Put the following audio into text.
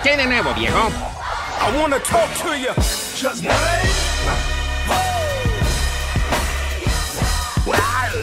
¿Qué de nuevo, viejo? I wanna talk to you. Just wait.